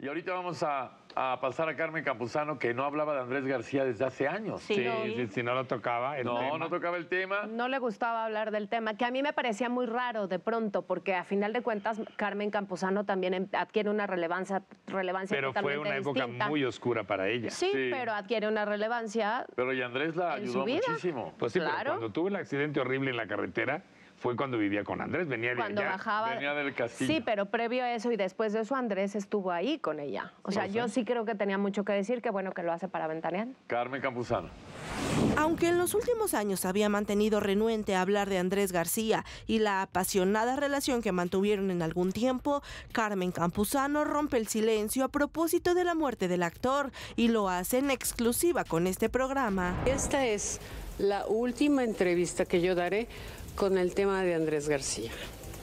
Y ahorita vamos a pasar a Carmen Campuzano, que no hablaba de Andrés García desde hace años. Sí, si no lo tocaba el tema. No tocaba el tema. No le gustaba hablar del tema, que a mí me parecía muy raro de pronto, porque a final de cuentas Carmen Campuzano también adquiere una relevancia Pero fue una época muy oscura para ella. Sí, pero adquiere una relevancia. Pero y Andrés la ayudó muchísimo. Pues sí, claro. Pero cuando tuvo el accidente horrible en la carretera, fue cuando vivía con Andrés, venía de allá. Venía del castillo. Sí, pero previo a eso y después de eso, Andrés estuvo ahí con ella. O sea, yo sí creo que tenía mucho que decir, que bueno que lo hace para Ventaneando. Carmen Campuzano. Aunque en los últimos años había mantenido renuente a hablar de Andrés García y la apasionada relación que mantuvieron en algún tiempo, Carmen Campuzano rompe el silencio a propósito de la muerte del actor y lo hace en exclusiva con este programa. Esta es la última entrevista que yo daré con el tema de Andrés García.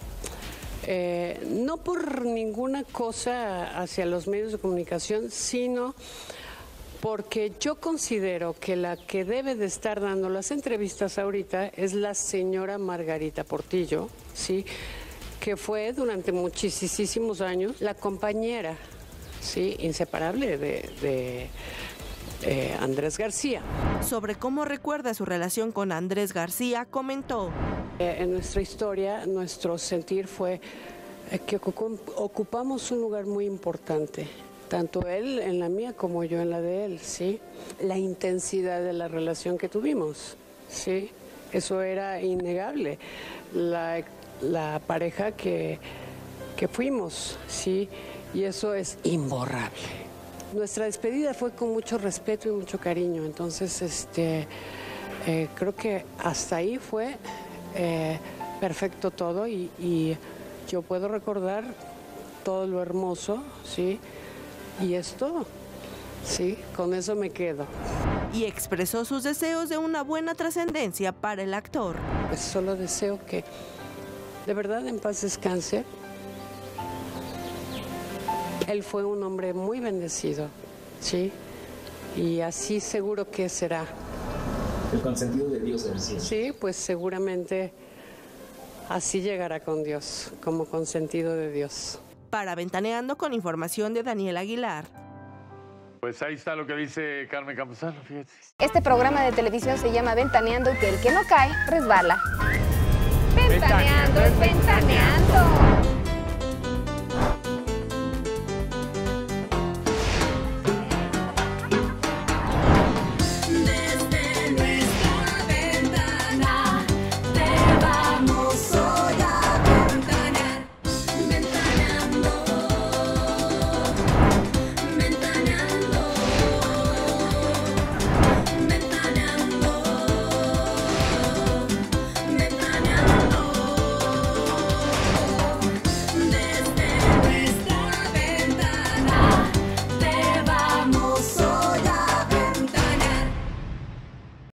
No por ninguna cosa hacia los medios de comunicación, sino porque yo considero que la que debe de estar dando las entrevistas ahorita es la señora Margarita Portillo, ¿sí? Que fue durante muchísimos años la compañera, ¿sí? Inseparable de Andrés García. Sobre cómo recuerda su relación con Andrés García, comentó: en nuestra historia, nuestro sentir fue que ocupamos un lugar muy importante, tanto él en la mía como yo en la de él, ¿sí? La intensidad de la relación que tuvimos, ¿sí? Eso era innegable. La pareja que fuimos, ¿sí? Y eso es imborrable. Nuestra despedida fue con mucho respeto y mucho cariño, entonces creo que hasta ahí fue perfecto todo y yo puedo recordar todo lo hermoso, ¿sí? Y es todo, ¿sí? Con eso me quedo. Y expresó sus deseos de una buena trascendencia para el actor. Pues solo deseo que de verdad en paz descanse. Él fue un hombre muy bendecido, ¿sí? Y así seguro que será. El consentido de Dios, García. Sí, pues seguramente así llegará con Dios, como consentido de Dios. Para Ventaneando, con información de Daniel Aguilar. Pues ahí está lo que dice Carmen Campuzano, fíjate. Este programa de televisión se llama Ventaneando y que el que no cae, resbala. Ventaneando es ventaneando.